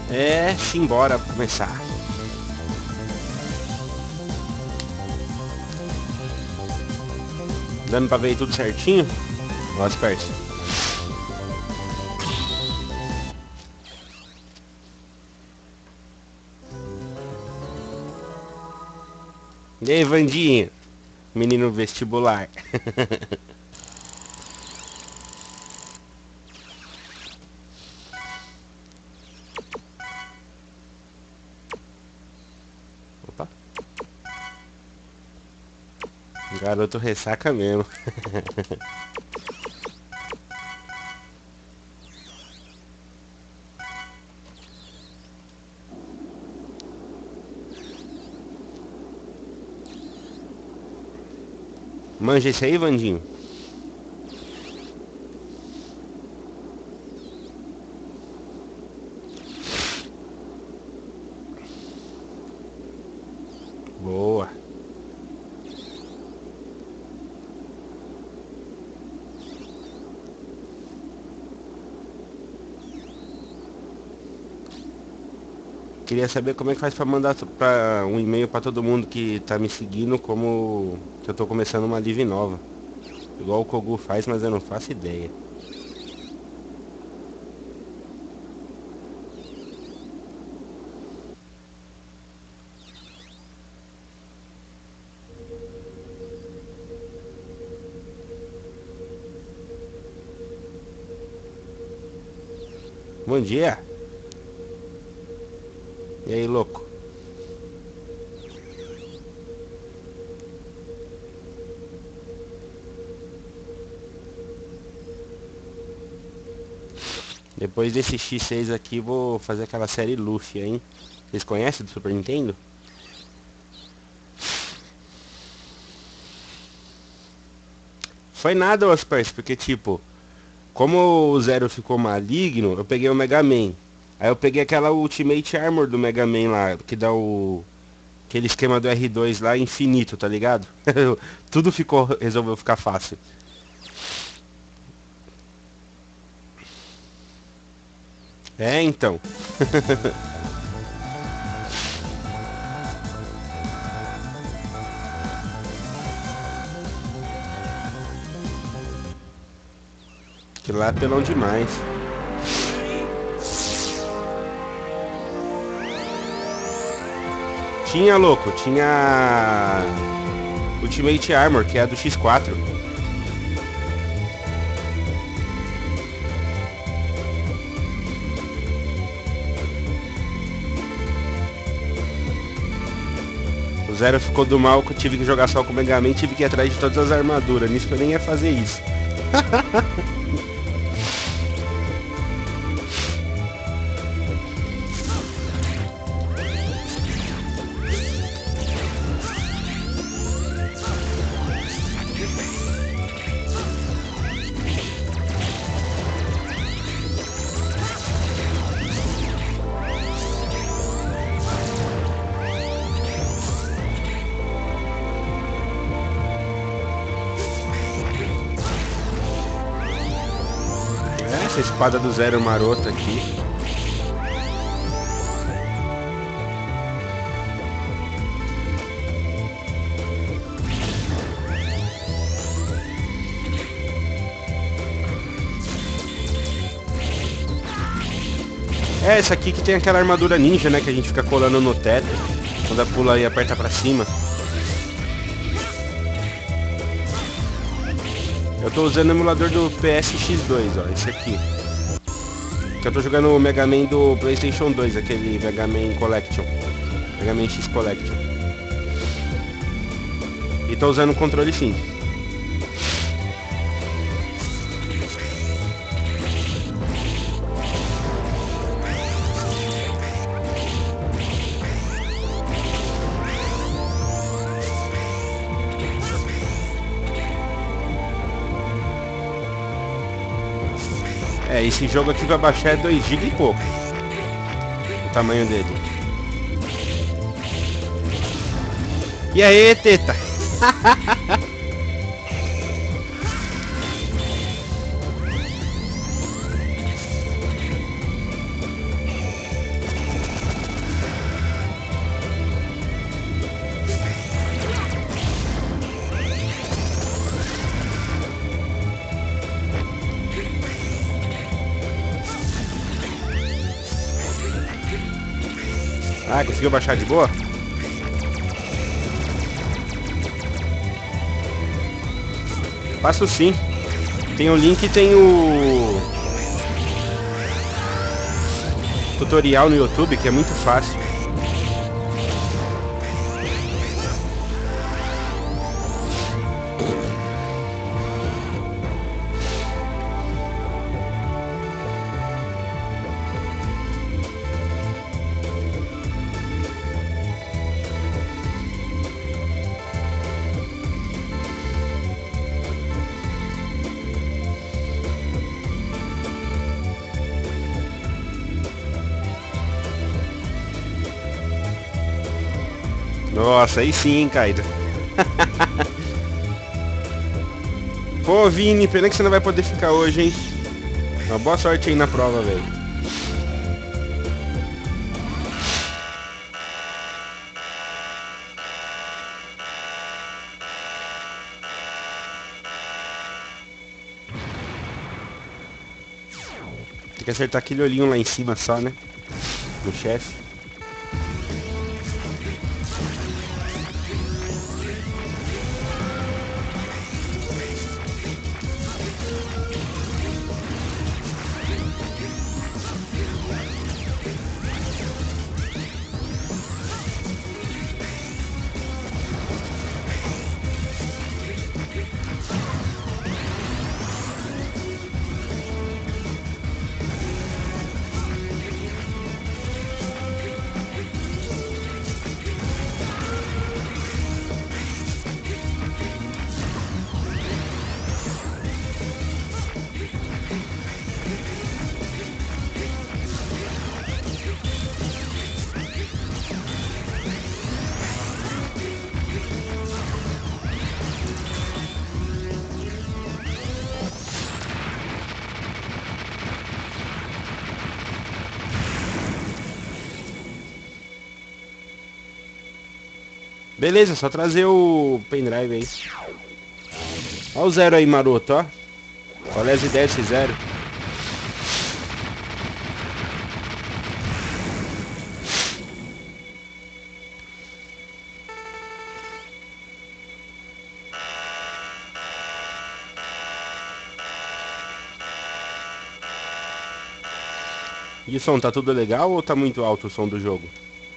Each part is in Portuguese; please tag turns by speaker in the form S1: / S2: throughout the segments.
S1: É, simbora começar. Dando pra ver tudo certinho? Ó, Sperce. E aí, Vandinha? Menino vestibular. Opa. Garoto ressaca mesmo. Manja esse aí, Vandinho? Boa. Queria saber como é que faz pra mandar um e-mail pra todo mundo que tá me seguindo, como que eu tô começando uma live nova. Igual o Kogu faz, mas eu não faço ideia. Bom dia. E aí, louco? Depois desse X6 aqui, vou fazer aquela série Luffy, hein? Vocês conhecem do Super Nintendo? Foi nada, Osprey, porque tipo, como o Zero ficou maligno, eu peguei o Mega Man. Aí eu peguei aquela Ultimate Armor do Mega Man lá, que dá aquele esquema do R2 lá infinito, tá ligado? Tudo resolveu ficar fácil. É, então. Aquilo lá é pelão demais. Tinha, louco, tinha Ultimate Armor, que é a do X4. O Zero ficou do mal que eu tive que jogar só com o Mega Man, tive que ir atrás de todas as armaduras. Nisso que eu nem ia fazer isso. Essa espada do Zero marota aqui. É essa aqui que tem aquela armadura ninja, né? Que a gente fica colando no teto. Quando pula e aperta pra cima. Eu tô usando o emulador do PSX2, ó. Esse aqui. Que eu tô jogando o Mega Man do PlayStation 2, aquele Mega Man Collection. Mega Man X Collection. E tô usando o controle sim. É, esse jogo aqui vai baixar é 2 GB e pouco. O tamanho dele. E aí, teta? Ah, conseguiu baixar de boa? Passo sim. Tem o link e tem o tutorial no YouTube, que é muito fácil. Nossa, aí sim, hein, Kaido. Pô, Vini, pena que você não vai poder ficar hoje, hein? Uma boa sorte aí na prova, velho. Tem que acertar aquele olhinho lá em cima só, né? No chefe. Beleza, só trazer o pendrive aí. Ó o zero aí, maroto, ó. Qual é as ideias desse zero? E o som, tá tudo legal ou tá muito alto o som do jogo?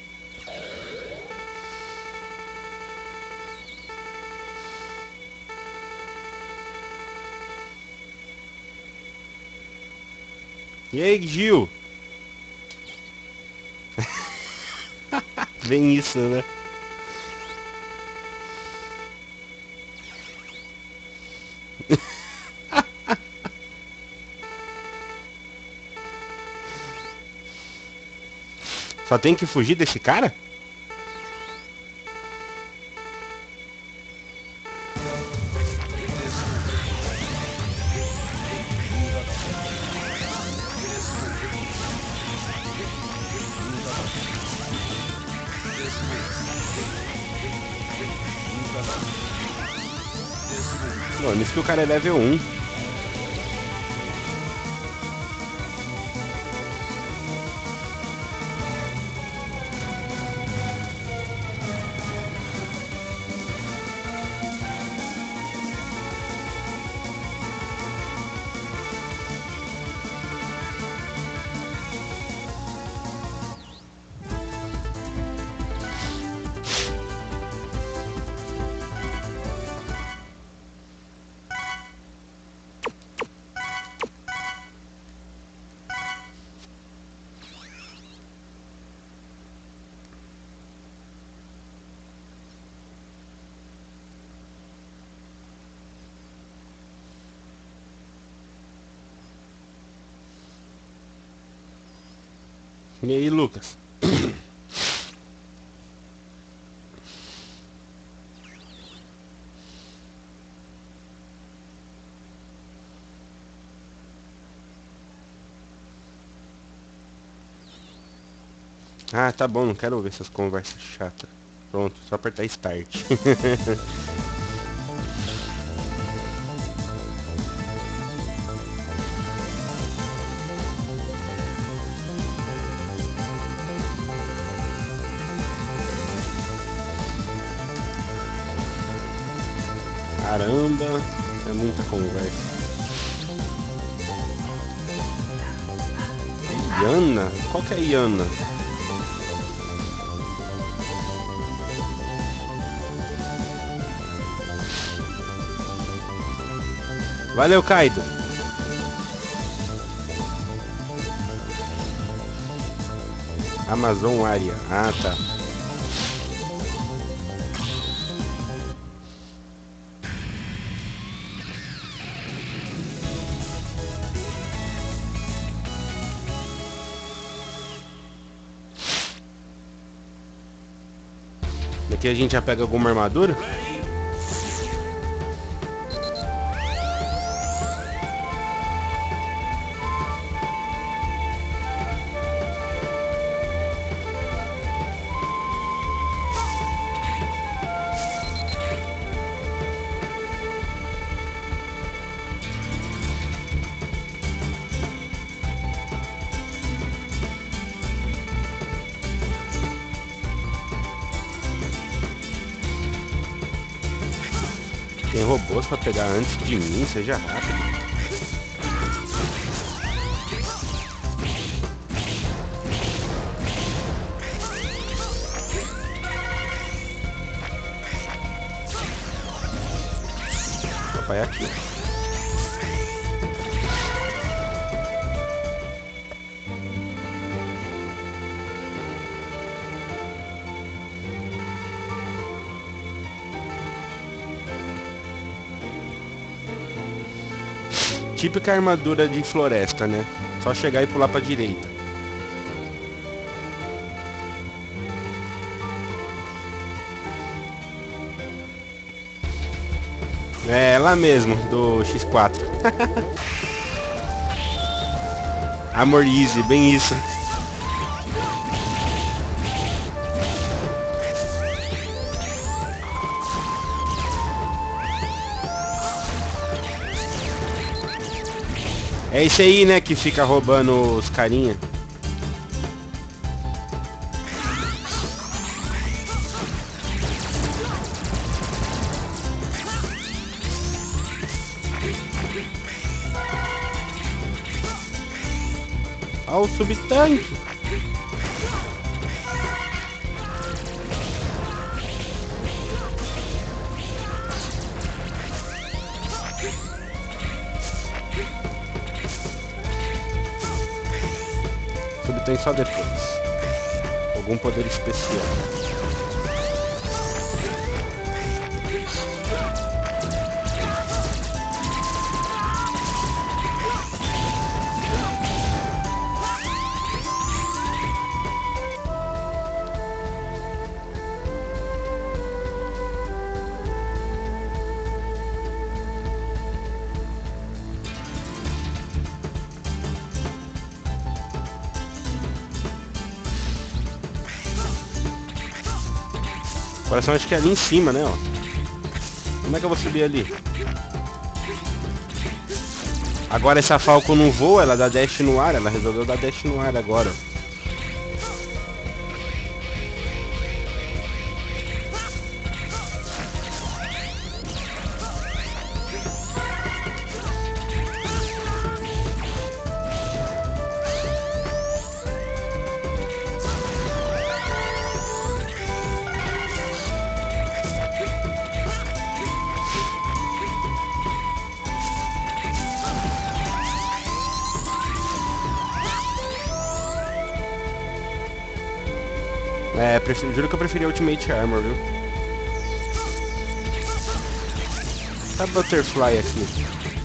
S1: E aí, Gil? Vem isso, né? Só tem que fugir desse cara? Mano, isso que o cara é level 1. E aí, Lucas? Ah, tá bom, não quero ouvir essas conversas chatas. Pronto, só apertar Start. Caramba, é muita conversa. Iana? Qual que é Iana? Valeu, Kaido. Amazon Área. Ah, tá. Daqui a gente já pega alguma armadura? Tem robôs pra pegar antes de mim, seja rápido. Papai aqui. Típica armadura de floresta, né? Só chegar e pular pra direita. É ela mesmo, do X4. Amor Easy, bem isso. É esse aí, né, que fica roubando os carinha. Olha o subtanque. Subtanque só depois. Algum poder especial. O coração acho que é ali em cima, né, ó. Como é que eu vou subir ali? Agora essa Falcon não voa, ela dá dash no ar, ela resolveu dar dash no ar agora. É, juro que eu preferi a Ultimate Armor, viu? Tá Butterfly aqui.